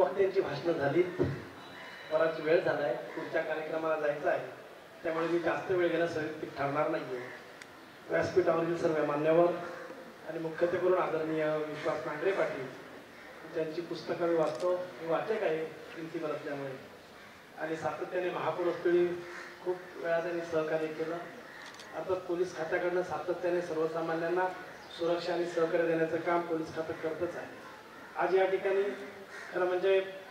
वक्त्यांची भाषणं झाली, बराच वेळ झालाय, पुढच्या कार्यक्रमाला जायचं आहे, त्यामुळे मी जास्त वेळ घेणं संयुक्त ठरणार नाहीये. व्यासपीठावरील सर्व मान्यवर आणि मुख्यत्वे करून आदरणीय विश्वास नांगरे पाटील त्यांची पुस्तकं मी वाचतो, मी वाचक आहे प्रिन्सिपल असल्यामुळे, आणि सातत्याने महापुरुषवेळी खूप वेळा त्यांनी सहकार्य केलं. आता पोलीस खात्याकडनं सातत्याने सर्वसामान्यांना सुरक्षा आणि सहकार्य देण्याचं काम पोलीस खातं करतच आहे. आज या ठिकाणी खरं म्हणजे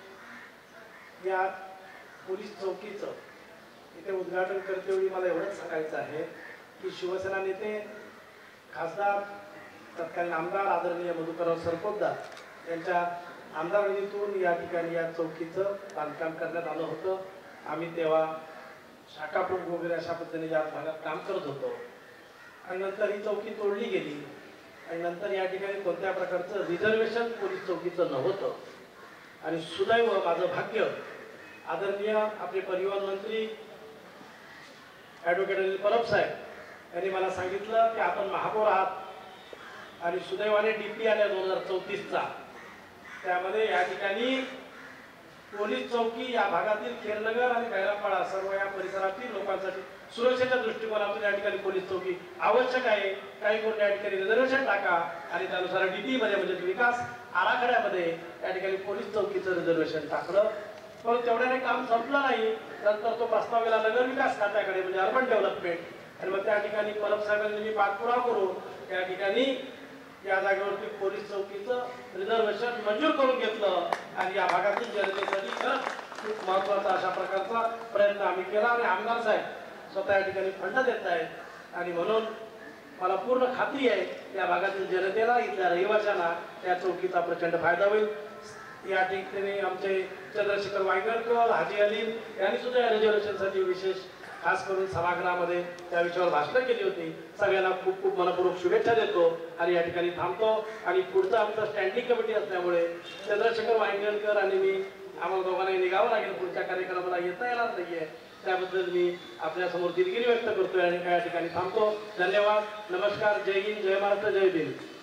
या पोलीस चौकीचं इथे उद्घाटन करतेवेळी मला एवढंच सांगायचं आहे की शिवसेना नेते खासदार तत्कालीन आमदार आदरणीय मधुकरराव सरपोतदार यांच्या आमदार निधीतून या ठिकाणी या चौकीचं बांधकाम करण्यात आलं होतं. आम्ही तेव्हा शाखा प्रमुख वगैरे अशा पद्धतीने या भागात काम करत होतो, आणि नंतर ही चौकी तोडली गेली, आणि नंतर या ठिकाणी कोणत्या प्रकारचं रिझर्वेशन पोलीस चौकीचं नव्हतं. आणि सुदैव माझं भाग्य आदरणीय आपले परिवहन मंत्री ॲडव्होकेट अनिल परब साहेब यांनी मला सांगितलं की आपण महापौर आहात, आणि सुदैवाने DP आल्या 2034चा, त्यामध्ये या ठिकाणी पोलीस चौकी या भागातील खेरनगर आणि बैरापाडा सर्व या परिसरातील लोकांसाठी सुरक्षेच्या दृष्टिकोनातून या ठिकाणी पोलीस चौकी आवश्यक आहे. काही कोण या ठिकाणी रिझर्वेशन टाका आणि त्यानुसार DP मध्ये म्हणजे विकास आराखड्यामध्ये या ठिकाणी पोलीस चौकीचं रिझर्वेशन टाकलं. पण तेवढ्याने काम संपलं नाही. नंतर तो प्रस्ताव गेला नगर विकास खात्याकडे म्हणजे अर्बन डेव्हलपमेंट, आणि मग त्या ठिकाणी परब साहेबांनी मी पाठपुरावा करून या ठिकाणी या जागेवरती पोलीस चौकीचं रिझर्वेशन मंजूर करून घेतलं, आणि या भागातील जनतेसाठी खूप महत्त्वाचा अशा प्रकारचा प्रयत्न आम्ही केला, आणि आमदार साहेब स्वतः या ठिकाणी फंड देत आहेत. आणि म्हणून मला पूर्ण खात्री आहे या भागातील जनतेला, इथल्या रहिवाशांना या चौकीचा प्रचंड फायदा होईल. या ठिकाणी आमचे चंद्रशेखर वायगरकर, हाजी अलीम यांनी सुद्धा या रिझर्वेशनसाठी विशेष खास करून सभागृहामध्ये त्या विषयावर भाषणं केली होती. सगळ्यांना खूप खूप मनपूर्वक शुभेच्छा देतो आणि या ठिकाणी थांबतो. आणि पुढचं आमचं स्टँडिंग कमिटी असल्यामुळे चंद्रशेखर वायगरकर आणि मी आम्हाला दोघांनाही निघावं लागेल, पुढच्या कार्यक्रमाला येता येणार नाहीये, त्याबद्दल मी आपल्यासमोर दिलगिरी व्यक्त करतोय आणि या ठिकाणी थांबतो. धन्यवाद, नमस्कार, जय हिंद, जय महाराष्ट्र, जय भीम.